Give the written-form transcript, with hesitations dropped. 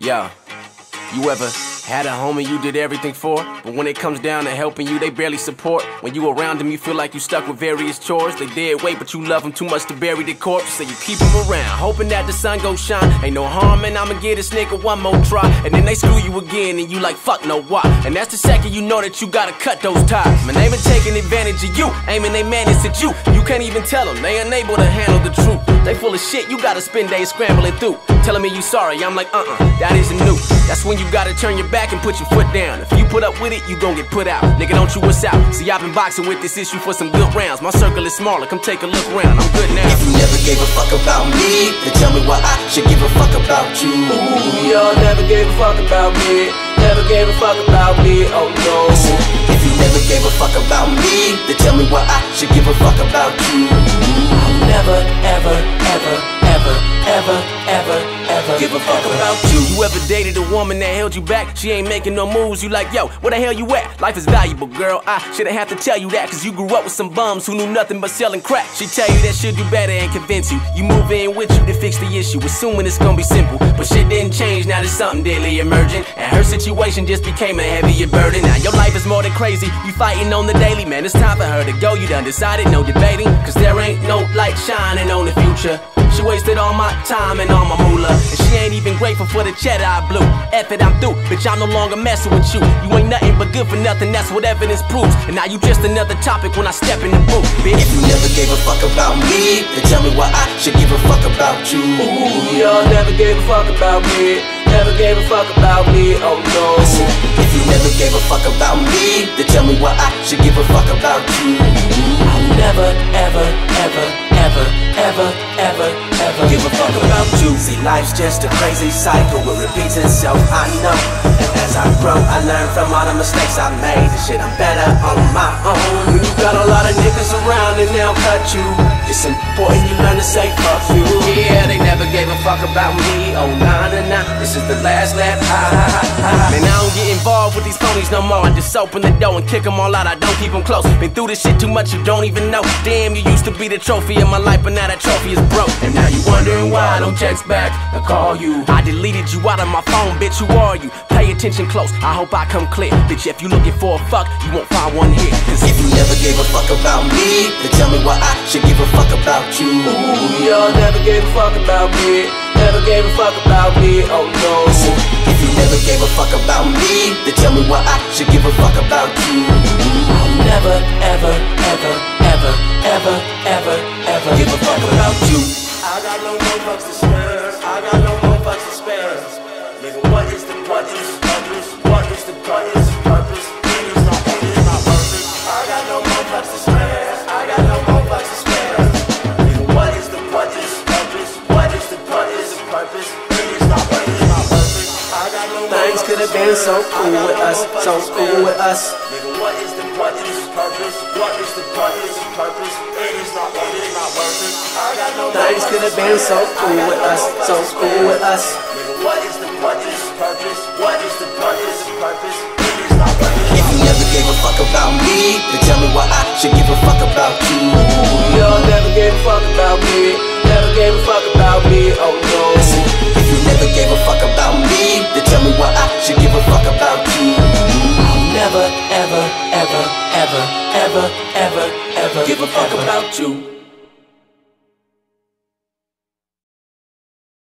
Yo, you ever had a homie you did everything for, but when it comes down to helping you, they barely support? When you around them, you feel like you stuck with various chores. They dead weight, but you love them too much to bury the corpse, so you keep them around, hoping that the sun gon' shine. Ain't no harm, and I'ma get this nigga one more try. And then they screw you again, and you like, fuck no, why? And that's the second you know that you gotta cut those ties. Man, they been taking advantage of you, aiming they madness at you. You can't even tell them, they unable to handle the truth. They full of shit, you gotta spend days scrambling through, telling me you sorry, I'm like, that isn't new. That's when you gotta turn your back and put your foot down. If you put up with it, you gon' get put out. Nigga, don't you what's out. See, I've been boxing with this issue for some good rounds. My circle is smaller, come take a look around. I'm good now. If you never gave a fuck about me, then tell me why I should give a fuck about you. Ooh, y'all never gave a fuck about me. Never gave a fuck about me, oh no. Listen, if you never gave a fuck about me, then tell me why I should give a fuck about you. I'll never, ever, ever, ever, ever, ever, ever give a fuck about you. You ever dated a woman that held you back? She ain't making no moves, you like, yo, where the hell you at? Life is valuable, girl, I shouldn't have to tell you that, cause you grew up with some bums who knew nothing but selling crack. She tell you that she'll do better and convince you. You move in with you to fix the issue, assuming it's gonna be simple. But shit didn't change, now there's something deadly emerging, and her situation just became a heavier burden. Now your life is more than crazy, you fighting on the daily. Man, it's time for her to go, you done decided, no debating, cause there ain't no light shining on the future. She wasted all my time and all my moolah, and she ain't even grateful for the cheddar I blew. F it, I'm through, bitch, I'm no longer messing with you. You ain't nothing but good for nothing, that's what evidence proves. And now you just another topic when I step in the booth, bitch. If you never gave a fuck about me, then tell me why I should give a fuck about you. Ooh, y'all never gave a fuck about me. Never gave a fuck about me, oh no. Listen, if you never gave a fuck about me, then tell me why I should give a fuck about you. I'll never, ever, ever, ever, ever, ever, ever give a fuck about you. See, life's just a crazy cycle, it repeats itself, I know. And as I grow, I learn from all the mistakes I made. The shit, I'm better on my own. When you got a lot of niggas around and they'll cut you, it's important you learn to say fuck you. Yeah, they never gave a fuck about me. Oh, nah, nah, nah, this is the last lap. Man, I don't get involved with these phonies no more. I just open the door and kick them all out, I don't keep them close. Been through this shit too much, you don't even know. Damn, you used to be the trophy of my life, but now that trophy is broke. And now you wondering why I don't text back or call you. I deleted you out of my phone, bitch, who are you? Pay attention close, I hope I come clear. Bitch, if you looking for a fuck, you won't find one here. Cause if you never gave a fuck about me, then tell me why I should give a fuck about you. Ooh, y'all never gave a fuck about me. Never gave a fuck about me, oh no. Listen, if you never gave a fuck about me, then tell me why I should give a fuck about you. I'll never, ever, ever, ever, ever, ever, ever give a fuck about you. I got no more fucks to spare. I got no more fucks to spare. Nigga, what is the purpose? What is the purpose? It is not worth it. I got no more fucks to spare. I got no more fucks to spare. Nigga, what is the purpose? What is the purpose? It is not worth it. I got no more. Things could have been so cool with us, so cool with us. Nigga, what is the purpose? What is the purpose? It is not worth it. I got no. Things could have been so cool with us, so cool with us. Nigga, what is the purpose? What is the purpose? It is not worth it. If you never gave a fuck about me, then tell me why I should give a fuck about you. Ooh, y'all never gave a fuck about me. Never gave a fuck about me, oh no. Listen, if you never gave a fuck about me, then tell me why I should give a fuck about you. I'll never, ever, ever, ever, ever, ever, ever give a fuck about you.